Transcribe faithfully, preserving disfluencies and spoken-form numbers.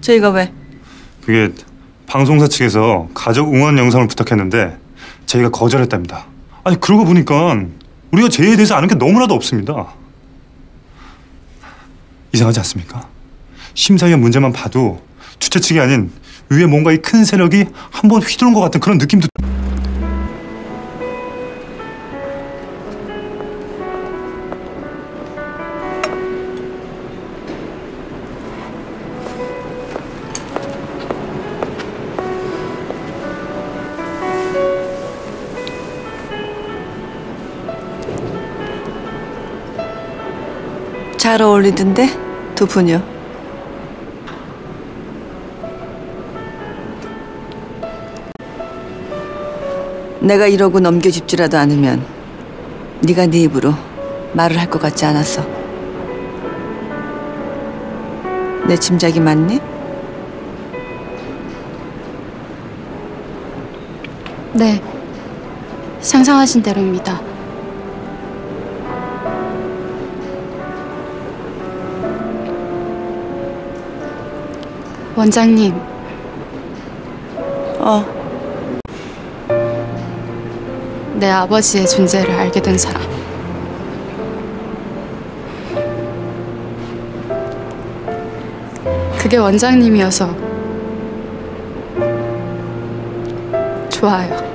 저희가 왜? 그게 방송사 측에서 가족 응원 영상을 부탁했는데 저희가 거절했답니다. 아니 그러고 보니까 우리가 제이에 대해서 아는 게 너무나도 없습니다. 이상하지 않습니까? 심사위원 문제만 봐도 주최 측이 아닌 위에 뭔가 이 큰 세력이 한번 휘두른 것 같은 그런 느낌도. 잘 어울리던데 두 분이요. 내가 이러고 넘겨짚지라도 않으면 네가 네 입으로 말을 할 것 같지 않았어. 내 짐작이 맞니? 네, 상상하신 대로입니다. 원장님. 어. 내 아버지의 존재를 알게 된 사람. 그게 원장님이어서 좋아요.